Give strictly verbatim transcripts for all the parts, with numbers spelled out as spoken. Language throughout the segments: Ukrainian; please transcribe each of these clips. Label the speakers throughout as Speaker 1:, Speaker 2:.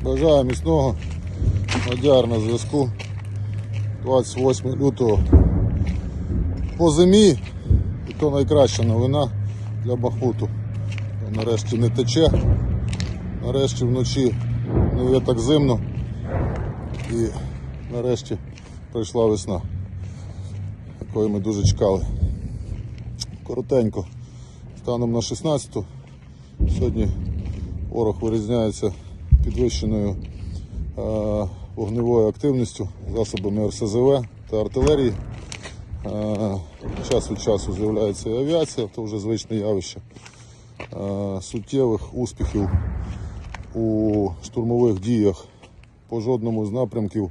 Speaker 1: Бажаю міцного. Мадяр на зв'язку. двадцять восьмого лютого. По зимі, і то найкраща новина для Бахмуту. Нарешті не тече, нарешті вночі не є так зимно і нарешті прийшла весна, якої ми дуже чекали. Коротенько, станом на шістнадцяту, сьогодні ворог вирізняється підвищеною е, вогневою активністю, засобами ер ес зе ве та артилерії. Е, час від часу з'являється і авіація, це вже звичне явище. Е, суттєвих успіхів у штурмових діях по жодному з напрямків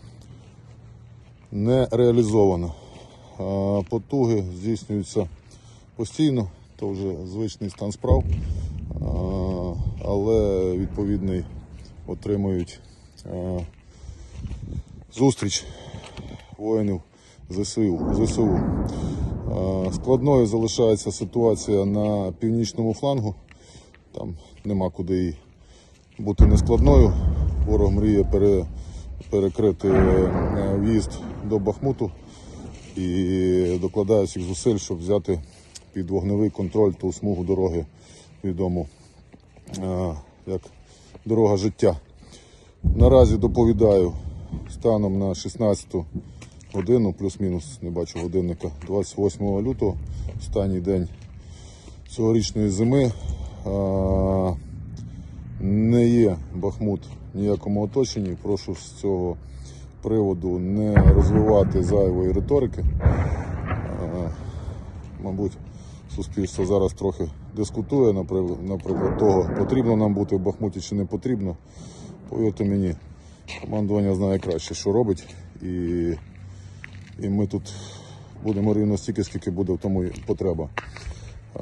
Speaker 1: не реалізовано. Е, потуги здійснюються постійно, це вже звичний стан справ, е, але відповідний отримують е, зустріч воїнів зе се у. Е, складною залишається ситуація на північному флангу, там нема куди їй бути нескладною. Ворог мріє пере, перекрити е, в'їзд до Бахмуту і докладає всіх зусиль, щоб взяти під вогневий контроль ту смугу дороги, відому е, як дорога життя. Наразі доповідаю, станом на шістнадцяту годину, плюс-мінус, не бачу годинника, двадцять восьмого лютого, останній день цьогорічної зими. Е, не є Бахмут в ніякому оточенні. Прошу з цього приводу не розвивати зайвої риторики. Е, мабуть, суспільство зараз трохи дискутує, наприклад, того, потрібно нам бути в Бахмуті чи не потрібно. Повірте мені, командування знає краще, що робить, і, і ми тут будемо рівно стільки, скільки буде в тому потреба. А,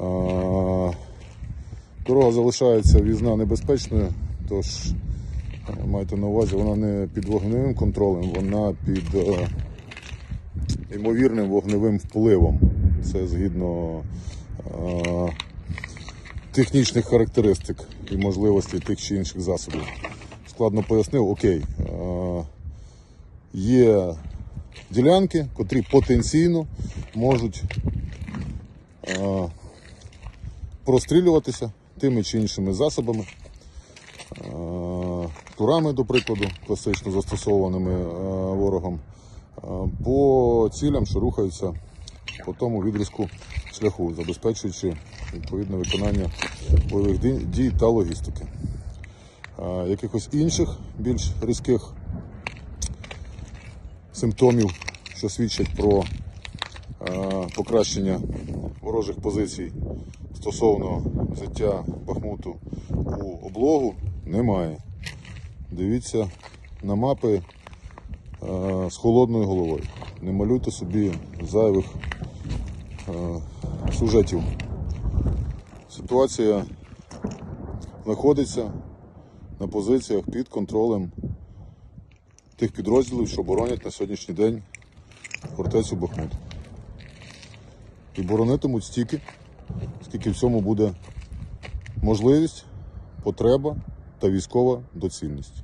Speaker 1: дорога залишається в'їзна небезпечною, тож майте на увазі, вона не під вогневим контролем, вона під е, ймовірним вогневим впливом. Це згідно е, технічних характеристик і можливостей тих чи інших засобів. Складно пояснив, окей, е, є ділянки, котрі потенційно можуть е, прострілюватися тими чи іншими засобами, е, турами, до прикладу, класично застосованими е, ворогом, е, по цілям, що рухаються по тому відрізку шляху, забезпечуючи відповідне виконання бойових дій та логістики. А, якихось інших, більш різких симптомів, що свідчать про а, покращення ворожих позицій стосовно взяття Бахмуту у облогу, немає. Дивіться на мапи а, з холодною головою. Не малюйте собі зайвих а, сюжетів. Ситуація знаходиться на позиціях під контролем тих підрозділів, що боронять на сьогоднішній день фортецю Бахмут. І боронитимуть стільки, скільки в цьому буде можливість, потреба та військова доцільність.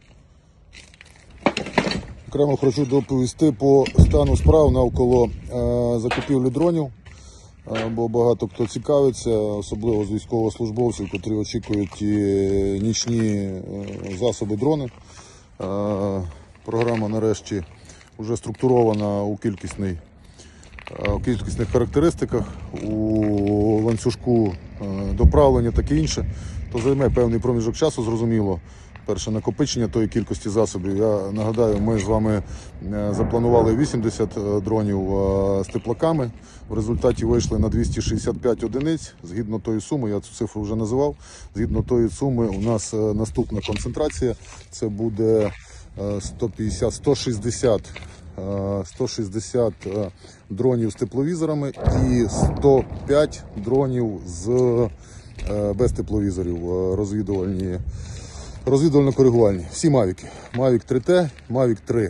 Speaker 1: Окремо хочу доповісти по стану справ навколо е, закупівлі дронів, е, бо багато хто цікавиться, особливо з військовослужбовців, котрі очікують і нічні е, засоби дрони. Е, програма нарешті вже структурована у, кількісний, е, у кількісних характеристиках, у ланцюжку е, доправлення, таке інше. То займе певний проміжок часу, зрозуміло. Перше накопичення тої кількості засобів. Я нагадаю, ми з вами запланували вісімдесят дронів з теплаками. В результаті вийшли на двісті шістдесят п'ять одиниць. Згідно тої суми, я цю цифру вже називав, згідно тої суми у нас наступна концентрація. Це буде сто п'ятдесят, сто шістдесят, сто шістдесят дронів з тепловізорами і сто п'ять дронів з, без тепловізорів, розвідувальні. Розвідувально-коригувальні. Всі мавіки. Мавік три те, Мавік три.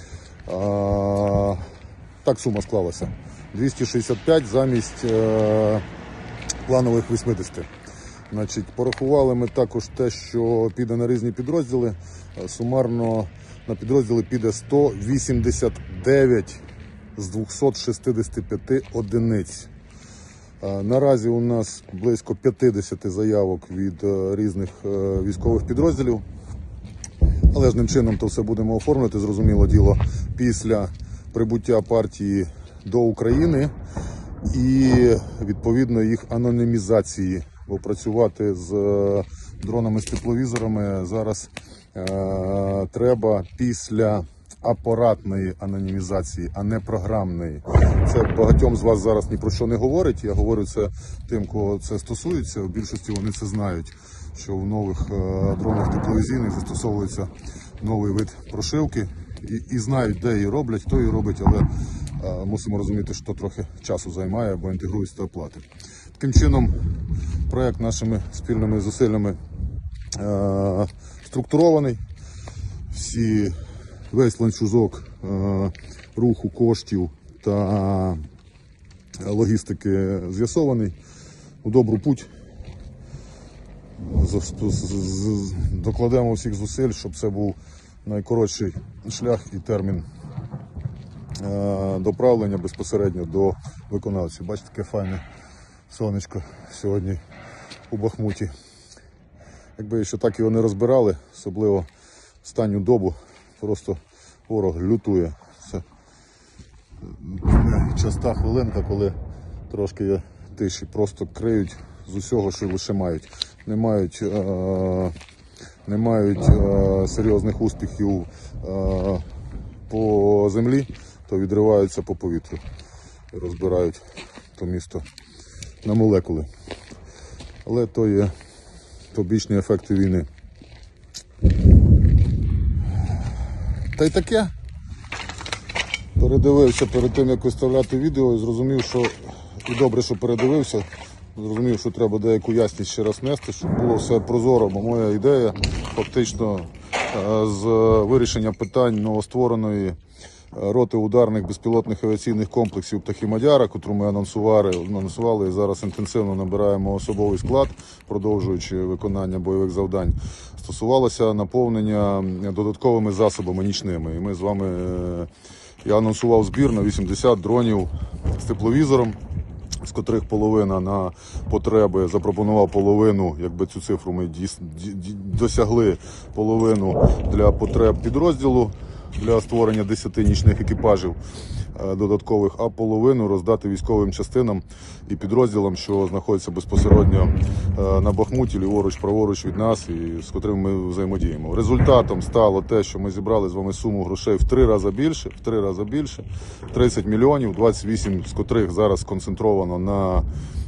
Speaker 1: А, так сума склалася. двісті шістдесят п'ять замість е, планових вісімдесят. Значить, порахували ми також те, що піде на різні підрозділи. Сумарно на підрозділи піде сто вісімдесят дев'ять з двохсот шістдесяти п'яти одиниць. Наразі у нас близько п'ятдесят заявок від різних військових підрозділів. Належним чином то все будемо оформлювати, зрозуміло діло, після прибуття партії до України і, відповідно, їх анонімізації. Бо працювати з дронами, з тепловізорами зараз е, треба після апаратної анонімізації, а не програмної. Це багатьом з вас зараз ні про що не говорить. Я говорю це тим, кого це стосується. В більшості вони це знають, що в нових е, дронах тепловізійних застосовується новий вид прошивки. І, і знають, де її роблять, хто її робить, але е, мусимо розуміти, що трохи часу займає, бо інтегруються та оплати. Таким чином, проєкт нашими спільними зусиллями е, структурований. Всі, весь ланцюжок е, руху коштів та логістики з'ясований. У добру путь. Докладемо всіх зусиль, щоб це був найкоротший шлях і термін е, доправлення безпосередньо до виконавців. Бачите, таке файне сонечко сьогодні у Бахмуті. Якби ще так його не розбирали, особливо останню добу, просто ворог лютує. Це часта хвилинка, коли трошки є тиші, просто криють з усього, що лише мають. Не мають, е, не мають е, серйозних успіхів е, по землі, то відриваються по повітрю і розбирають то місто на молекули. Але то є побічні ефекти війни. Та й таке. Передивився перед тим, як виставляти відео, і зрозумів, що і добре, що передивився. Зрозумів, що треба деяку ясність ще раз нести, щоб було все прозоро, бо моя ідея фактично з вирішення питань новоствореної роти ударних безпілотних авіаційних комплексів «Птахи Мадяра», котру ми анонсували, анонсували і зараз інтенсивно набираємо особовий склад, продовжуючи виконання бойових завдань, стосувалося наповнення додатковими засобами нічними. І ми з вами, я анонсував збір на вісімдесят дронів з тепловізором, з котрих половина на потреби, запропонував половину, якби цю цифру ми досягли, половину для потреб підрозділу, для створення десяти нічних екіпажів додаткових, а половину роздати військовим частинам і підрозділам, що знаходяться безпосередньо на Бахмуті, ліворуч, праворуч від нас, і з котрими ми взаємодіємо. Результатом стало те, що ми зібрали з вами суму грошей в три рази більше, в три рази більше, тридцять мільйонів, двадцять вісім з котрих зараз сконцентровано на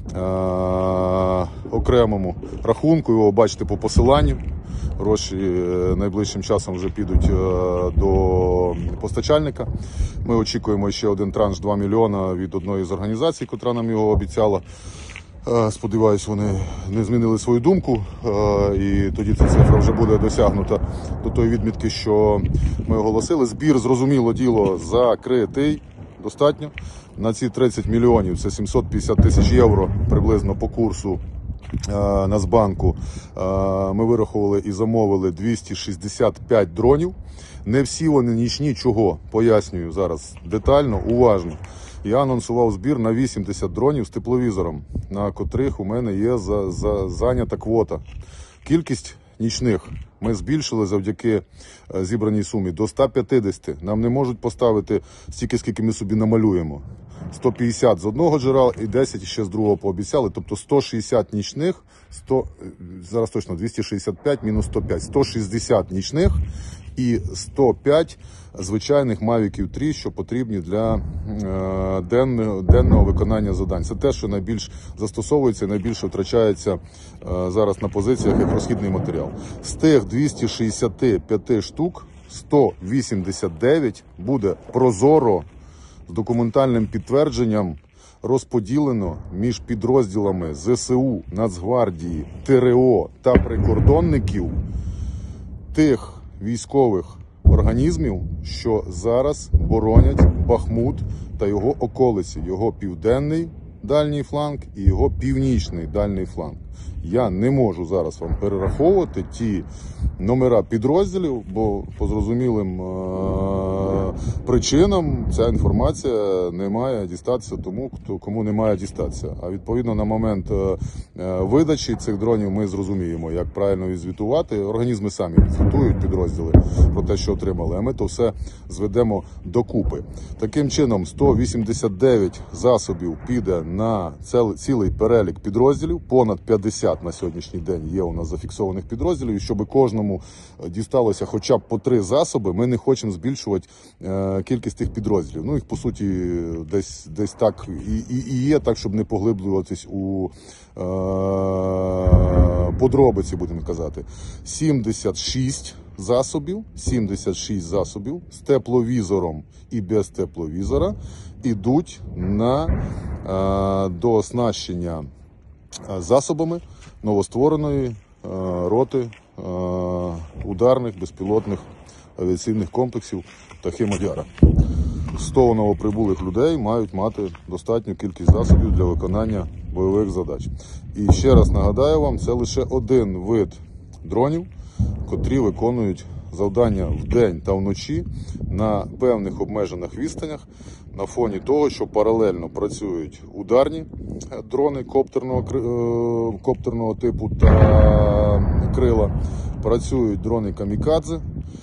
Speaker 1: е- окремому рахунку, його бачите по посиланню. Гроші найближчим часом вже підуть до постачальника. Ми очікуємо ще один транш два мільйона від одної з організацій, котра нам його обіцяла. Сподіваюсь, вони не змінили свою думку, і тоді ця цифра вже буде досягнута до тої відмітки, що ми оголосили. Збір, зрозуміло діло, закритий достатньо. На ці тридцять мільйонів, це сімсот п'ятдесят тисяч євро приблизно по курсу Нацбанку, ми вирахували і замовили двісті шістдесят п'ять дронів. Не всі вони нічні. Чого? Пояснюю зараз детально, уважно. Я анонсував збір на вісімдесят дронів з тепловізором, на котрих у мене є за, за, зайнята квота. Кількість нічних ми збільшили завдяки зібраній сумі до ста п'ятдесяти. Нам не можуть поставити стільки, скільки ми собі намалюємо. сто п'ятдесят з одного джерела і десять ще з другого пообіцяли. Тобто сто шістдесят нічних, сто, зараз точно двісті шістдесят п'ять мінус сто п'ять, сто шістдесят нічних і сто п'ять звичайних Мавіків три, що потрібні для е, денного, денного виконання завдань. Це те, що найбільш застосовується і найбільше втрачається е, зараз на позиціях як розхідний матеріал. З тих двохсот шістдесяти п'яти штук сто вісімдесят дев'ять буде прозоро з документальним підтвердженням розподілено між підрозділами ЗСУ, Нацгвардії, ТРО та прикордонників тих військових організмів, що зараз боронять Бахмут та його околиці, його південний дальній фланг і його північний дальній фланг. Я не можу зараз вам перераховувати ті номера підрозділів, бо по зрозумілим е- причинам ця інформація не має дістатися тому, хто, кому не має дістатися. А відповідно на момент е- видачі цих дронів ми зрозуміємо, як правильно відзвітувати. Організми самі звітують підрозділи про те, що отримали, а ми то все зведемо докупи. Таким чином, сто вісімдесят дев'ять засобів піде на цілий перелік підрозділів, понад п'ятдесят на сьогоднішній день є у нас зафіксованих підрозділів, і щоб кожному дісталося хоча б по три засоби, ми не хочемо збільшувати е, кількість тих підрозділів. Ну, їх, по суті, десь, десь так і, і, і є, так, щоб не поглиблюватись у е, подробиці, будемо казати. сімдесят шість засобів, сімдесят шість засобів з тепловізором і без тепловізора ідуть на е, дооснащення засобами новоствореної е, роти е, ударних безпілотних авіаційних комплексів «Птахи Мадяра». сто новоприбулих людей мають мати достатню кількість засобів для виконання бойових задач. І ще раз нагадаю вам, це лише один вид дронів, котрі виконують завдання вдень та вночі на певних обмежених відстанях, на фоні того, що паралельно працюють ударні дрони коптерного, коптерного типу та крила, працюють дрони камікадзе.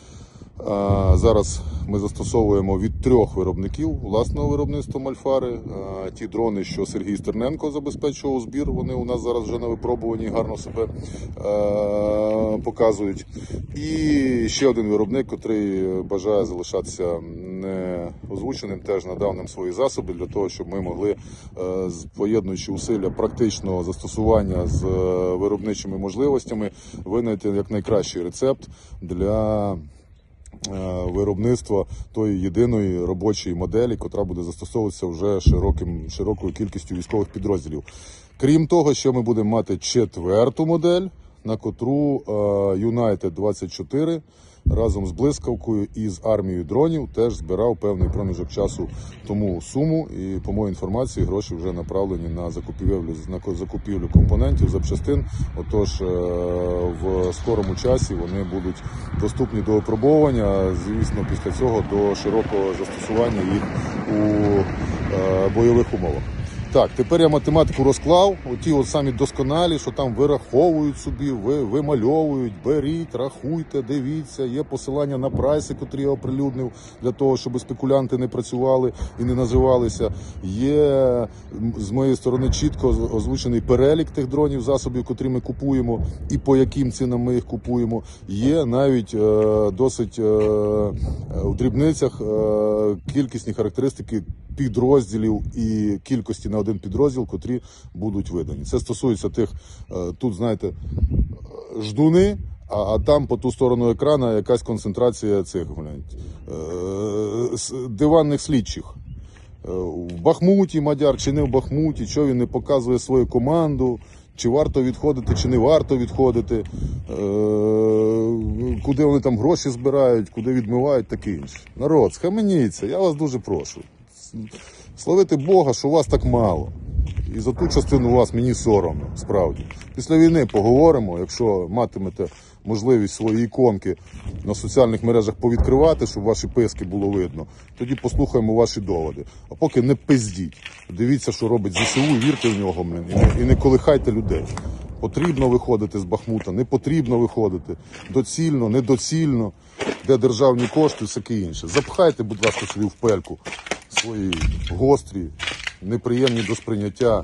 Speaker 1: Зараз ми застосовуємо від трьох виробників власного виробництва Мальфари. Ті дрони, що Сергій Стерненко забезпечував збір, вони у нас зараз вже на випробуванні гарно себе показують. І ще один виробник, який бажає залишатися неозвученим, теж надав нам свої засоби для того, щоб ми могли, поєднуючи усилля практичного застосування з виробничими можливостями, винайти якнайкращий рецепт для виробництва тої єдиної робочої моделі, котра буде застосовуватися вже широким, широкою кількістю військових підрозділів. Крім того, що ми будемо мати четверту модель, на котру Юнайтед двадцять чотири разом з блискавкою і з армією дронів теж збирав певний проміжок часу тому суму. І, по моїй інформації, гроші вже направлені на закупівлю, на закупівлю компонентів, запчастин. Отож, в скорому часі вони будуть доступні до випробовування, звісно, після цього до широкого застосування їх у бойових умовах. Так, тепер я математику розклав, оті от самі досконалі, що там вираховують собі, ви, вимальовують, беріть, рахуйте, дивіться, є посилання на прайси, котрі я оприлюднив, для того, щоб спекулянти не працювали і не називалися. Є з моєї сторони чітко озвучений перелік тих дронів, засобів, котрі ми купуємо і по яким цінам ми їх купуємо. Є навіть е, досить е, у дрібницях е, кількісні характеристики підрозділів і кількості на один підрозділ, котрі будуть видані. Це стосується тих, тут, знаєте, ждуни, а, а там по ту сторону екрана якась концентрація цих, гляньте, диванних слідчих. В Бахмуті Мадяр чи не в Бахмуті, що він не показує свою команду, чи варто відходити, чи не варто відходити, куди вони там гроші збирають, куди відмивають, таке інше. Народ, схаменіться, я вас дуже прошу. Славити Бога, що вас так мало. І за ту частину вас мені соромно, справді. Після війни поговоримо, якщо матимете можливість свої іконки на соціальних мережах повідкривати, щоб ваші писки було видно, тоді послухаємо ваші доводи. А поки не пиздіть. Дивіться, що робить ЗСУ, і вірте в нього, блин, і не, і не колихайте людей. Потрібно виходити з Бахмута, не потрібно виходити. Доцільно, недоцільно, де державні кошти і всяке інше. Запхайте, будь ласка, собі в пельку свої гострі, неприємні до сприйняття.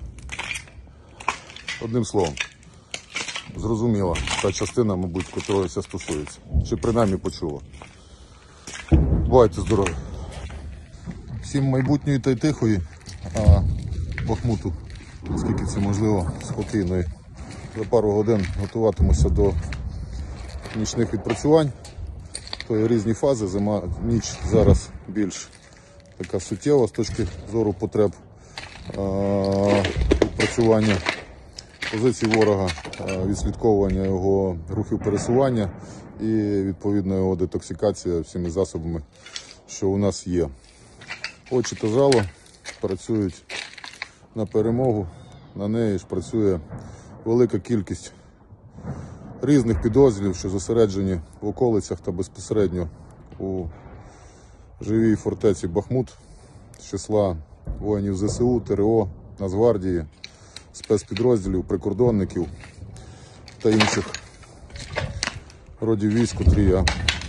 Speaker 1: Одним словом, зрозуміла та частина, мабуть, котрої це стосується. Чи принаймні почула. Бувайте здорові. Всім майбутньої та й тихої, а Бахмуту, наскільки це можливо, спокійної. За пару годин готуватимуся до нічних відпрацювань. То є різні фази, зима, ніч зараз більш така суттєва з точки зору потреб е відпрацювання позицій ворога, е відслідковування його рухів пересування і відповідно його детоксикація всіми засобами, що у нас є. Очі та жало працюють на перемогу. На неї ж працює велика кількість різних підрозділів, що зосереджені в околицях та безпосередньо у живій фортеці Бахмут з числа воїнів зе се у, те ре о, Нацгвардії, спецпідрозділів, прикордонників та інших родів військ, котрі я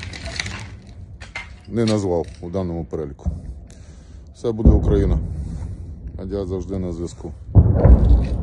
Speaker 1: не назвав у даному переліку. Все буде Україна. Адя завжди на зв'язку.